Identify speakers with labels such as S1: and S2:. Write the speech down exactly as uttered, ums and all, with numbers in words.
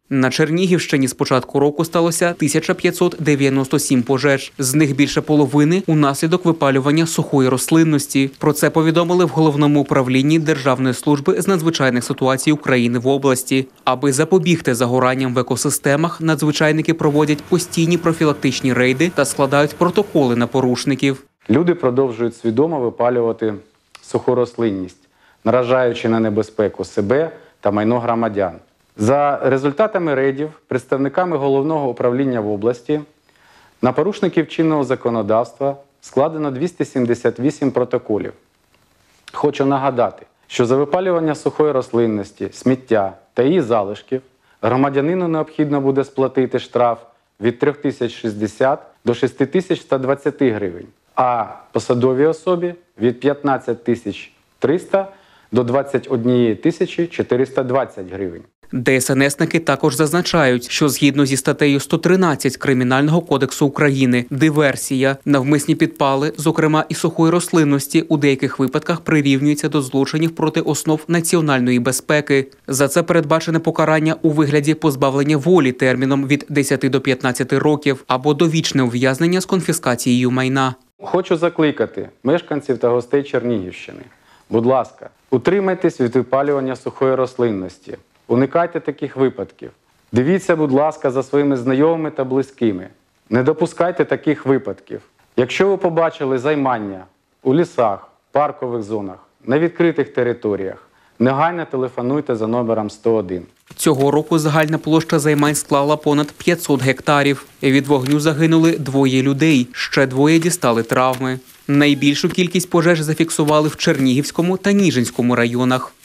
S1: На Чернігівщині з початку року сталося тисяча п'ятсот дев'яносто сім пожеж. З них більше половини – унаслідок випалювання сухої рослинності. Про це повідомили в Головному управлінні Державної служби з надзвичайних ситуацій України в області. Аби запобігти загоранням в екосистемах, надзвичайники проводять постійні профілактичні рейди та складають протоколи на порушників.
S2: Люди продовжують свідомо випалювати суху рослинність, наражаючи на небезпеку себе та майно громадян. За результатами рейдів представниками Головного управління в області на порушників чинного законодавства складено двісті сімдесят вісім протоколів. Хочу нагадати, що за випалювання сухої рослинності, сміття та її залишків громадянину необхідно буде сплатити штраф від три тисячі шістдесят до шість тисяч ста двадцяти гривень, а посадовій особі – від п'ятнадцять тисяч триста до двадцять однієї тисячі чотириста двадцять гривень.
S1: ДСНСники також зазначають, що згідно зі статтею сто тринадцять Кримінального кодексу України диверсія, навмисні підпали, зокрема і сухої рослинності, у деяких випадках прирівнюється до злочинів проти основ національної безпеки. За це передбачене покарання у вигляді позбавлення волі терміном від десяти до п'ятнадцяти років або довічне ув'язнення з конфіскацією майна.
S2: Хочу закликати мешканців та гостей Чернігівщини. Будь ласка, утримайтесь від випалювання сухої рослинності. Уникайте таких випадків. Дивіться, будь ласка, за своїми знайомими та близькими. Не допускайте таких випадків. Якщо ви побачили займання у лісах, паркових зонах, на відкритих територіях, негайно телефонуйте за номером сто один.
S1: Цього року загальна площа займань склала понад п'ятсот гектарів. Від вогню загинули двоє людей, ще двоє дістали травми. Найбільшу кількість пожеж зафіксували в Чернігівському та Ніжинському районах.